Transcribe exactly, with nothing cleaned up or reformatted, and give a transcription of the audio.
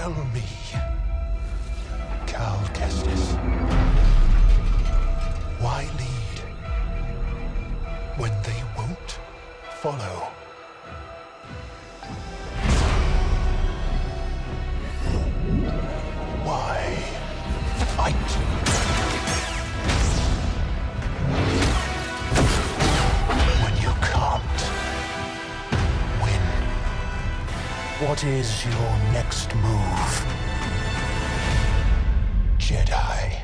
Tell me, Cal Kestis, why lead when they won't follow? Why fight when you can't win? What is your next move, Jedi?